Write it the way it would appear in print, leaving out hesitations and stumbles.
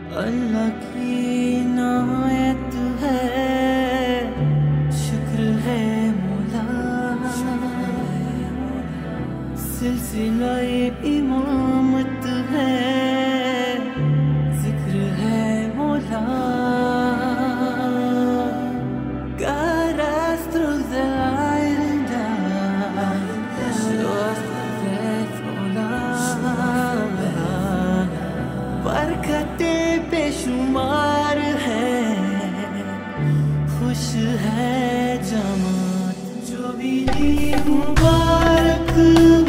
अल्लाह की इनायत है, शुक्र है मौला। सिलसिला इमामत है, जिक्र है मौला। God has through the iron show us the faith, मौला। बरकते बेशुमार है, खुश है जमात जो भी मुबारक